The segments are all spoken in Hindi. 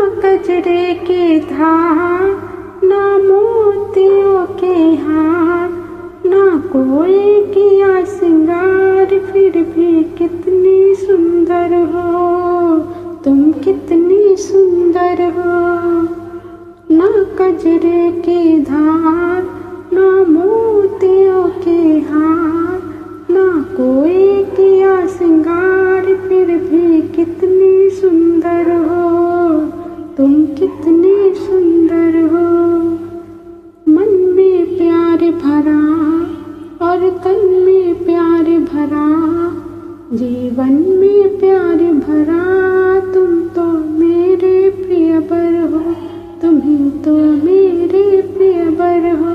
कजरे के धार, ना मोतियों के हार, ना कोई किया श्रृंगार, फिर भी कितनी सुंदर हो तुम, कितनी सुंदर हो। ना कजरे की धार, ना मोतियों के हार, ना कोई किया श्रृंगार, फिर भी कितनी सुंदर हो तुम, कितनी सुंदर हो। मन में प्यार भरा और तन में प्यार भरा, जीवन में प्यार भरा, तुम तो मेरे प्रियवर हो, तुम ही तो मेरे प्रियवर हो।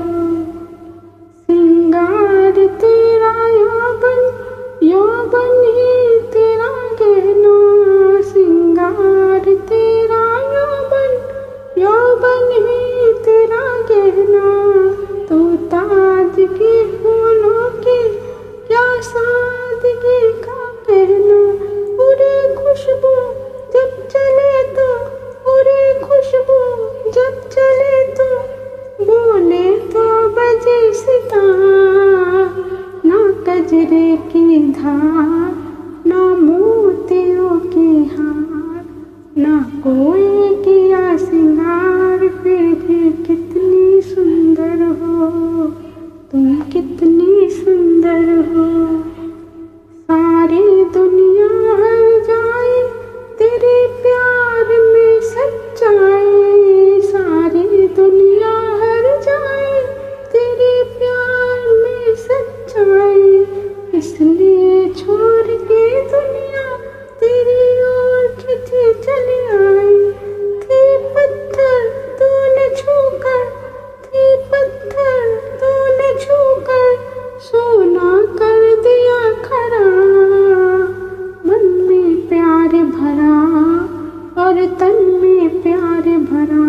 श्रृंगार तेरा यौवन, यौवन ही तेरा गहना, श्रृंगार तेरा यौवन, यौवन ही तेरा गहना। तो ताजगी फूलों की क्या सादगी का पहना, उड़े खुशबू जब चले तो, उड़े खुशबू जब चले तो, बोले तो बजे सितार। ना कजरे की धार, ना मोतियों के हार, ना कोई किया श्रृंगार, फिर भी कितनी सुंदर हो तुम, कितनी सुंदर हो। सारी दुनिया हर जाए तेरे प्यार में सच्चाई, सारी दुनिया हर जाए तेरे प्यार में सच्चाई, इसलिए छोड़ के दुनिया तेरी ओर खिंची चली आई। थे पत्थर तूने छूकर, थे पत्थर तूने छूकर, सोना कर दिया खड़ा। मन में प्यार भरा और तन में प्यार भरा,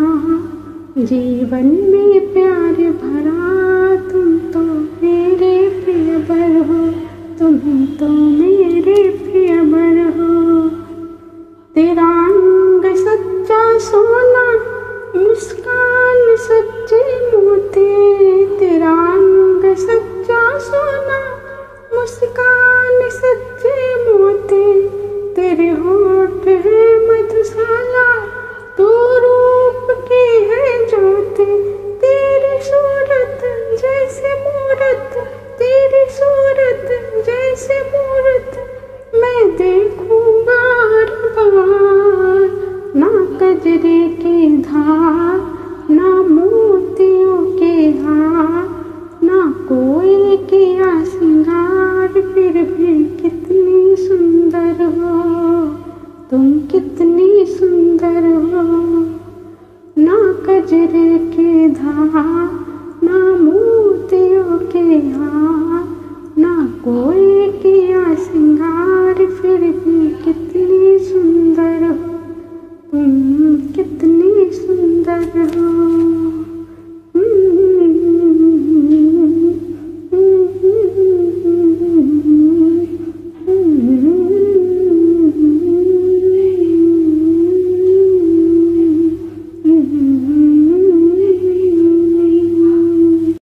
जीवन में प्यार भरा, तुम तो मेरे प्रियवर हो, तुम ही तो मेरे प्रियवर हो। तेरा अंग सच्चा सोना, मुस्कान सच्चे मोती, तेरा अंग सच्चा सोना, मुस्कान सच्चे मोती, तेरे होठ है मधुशाला, तू रूप की है ज्योति। तेरी सूरत जैसे मूरत, तेरी सूरत जैसे मूरत, मैं देखूं बार बार। ना कजरे की धार, ना मोतियों के हार, ना कोई किया श्रृंगार, फिर भी कितनी सुंदर हो तुम, कितनी सुंदर हो। ना कजरे की धार,